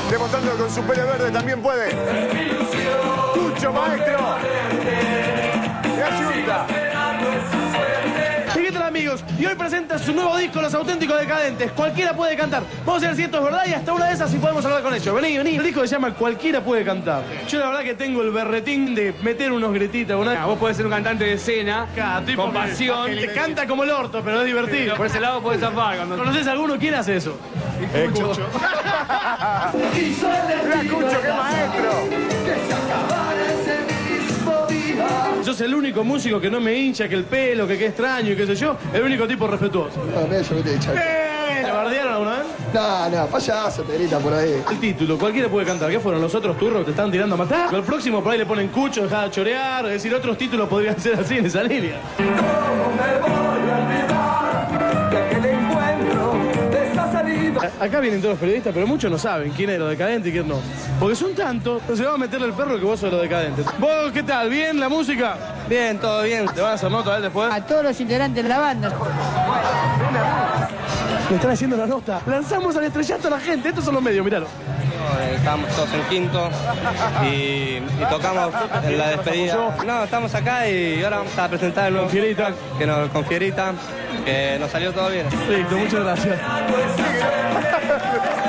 demostrando que con su pelo verde también puede. Cucho, maestro. ¡Qué ayuda! ¿Y qué tal, amigos? Y hoy presenta su nuevo disco, Los Auténticos Decadentes. Cualquiera puede cantar. Vamos a ver si esto es verdad y hasta una de esas si podemos hablar con ellos. Vení, vení. El disco se llama Cualquiera Puede Cantar. Yo la verdad que tengo el berretín de meter unos grititos. Vos podés ser un cantante de escena, con pasión. Que te canta como el orto, pero es divertido. Por ese lado podés zafar. ¿Conoces a alguno? ¿Quién hace eso? Cucho. Mira, Cucho, qué maestro. Yo soy el único músico que no me hincha, que el pelo, que qué extraño y qué sé yo. El único tipo respetuoso. No, mira, yo que te he dicho. ¿Te bardearon alguna vez? No, payaso, te grita por ahí. El título, Cualquiera Puede Cantar. ¿Qué fueron los otros turros que te están tirando a matar? El próximo por ahí le ponen Cucho, dejá de chorear. Es decir, otros títulos podrían ser así en esa línea. Acá vienen todos los periodistas, pero muchos no saben quién es lo decadente y quién no. Porque son tantos, entonces vamos a meterle el perro que vos sos lo decadente. ¿Vos qué tal? ¿Bien la música? Bien, todo bien. ¿Te van a hacer nota a él después? A todos los integrantes de la banda. Me están haciendo la nota. Lanzamos al estrellato a la gente. Estos son los medios, miralo. Estábamos todos en quinto y tocamos en la despedida. No, estamos acá y ahora vamos a presentar el nuevo Fierita. con Fierita, que nos salió todo bien. Listo, muchas gracias.